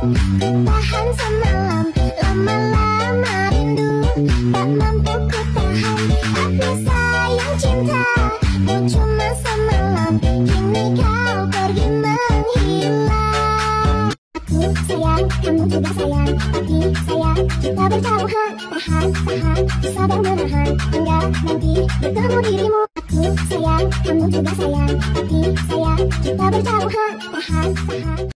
Tahan semalam, lama-lama rindu tak mampu ku tahan. Aku sayang cinta, ku cuma semalam, kini kau pergi menghilang. Aku sayang, kamu juga sayang, tapi sayang kita berjauhan. Tahan, tahan, sabar menahan, hingga nanti bertemu dirimu. Aku sayang, kamu juga sayang, tapi sayang kita berjauhan. Tahan, tahan.